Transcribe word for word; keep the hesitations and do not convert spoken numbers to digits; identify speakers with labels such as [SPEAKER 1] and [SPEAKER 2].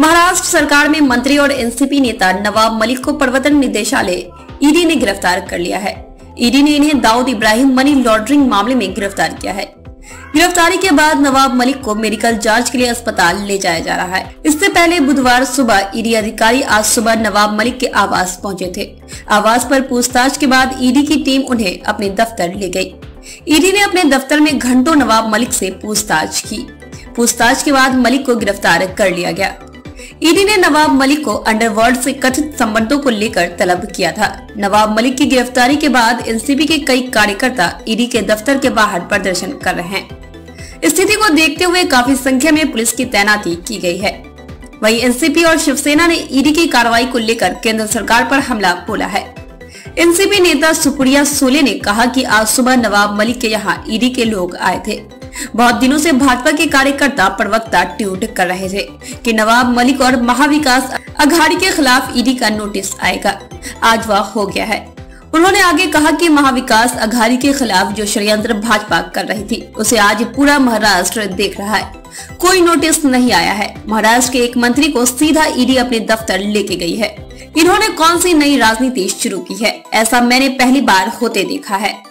[SPEAKER 1] महाराष्ट्र सरकार में मंत्री और एनसीपी नेता नवाब मलिक को प्रवर्तन निदेशालय ईडी ने गिरफ्तार कर लिया है। ईडी ने इन्हें दाऊद इब्राहिम मनी लॉन्ड्रिंग मामले में गिरफ्तार किया है। गिरफ्तारी के बाद नवाब मलिक को मेडिकल जांच के लिए अस्पताल ले जाया जा रहा है। इससे पहले बुधवार सुबह ईडी अधिकारी आज सुबह नवाब मलिक के आवास पहुंचे थे। आवास पर पूछताछ के बाद ईडी की टीम उन्हें अपने दफ्तर ले गई। ईडी ने अपने दफ्तर में घंटों नवाब मलिक से पूछताछ की। पूछताछ के बाद मलिक को गिरफ्तार कर लिया गया। ईडी ने नवाब मलिक को अंडरवर्ल्ड से कथित संबंधों को लेकर तलब किया था। नवाब मलिक की गिरफ्तारी के बाद एनसीपी के कई कार्यकर्ता ईडी के दफ्तर के बाहर प्रदर्शन कर रहे हैं। स्थिति को देखते हुए काफी संख्या में पुलिस की तैनाती की गई है। वहीं एनसीपी और शिवसेना ने ईडी की कार्रवाई को लेकर केंद्र सरकार पर हमला बोला है। एनसीपी नेता सुप्रिया सुले ने कहा कि आज सुबह नवाब मलिक के यहाँ ईडी के लोग आए थे। बहुत दिनों से भाजपा के कार्यकर्ता प्रवक्ता ट्वीट कर रहे थे कि नवाब मलिक और महाविकास अघाड़ी के खिलाफ ईडी का नोटिस आएगा। आज वह हो गया है। उन्होंने आगे कहा कि महाविकास अघाड़ी के खिलाफ जो षड्यंत्र भाजपा कर रही थी उसे आज पूरा महाराष्ट्र देख रहा है। कोई नोटिस नहीं आया है। महाराष्ट्र के एक मंत्री को सीधा ईडी अपने दफ्तर लेके गई है। इन्होंने कौन सी नई राजनीति शुरू की है? ऐसा मैंने पहली बार होते देखा है।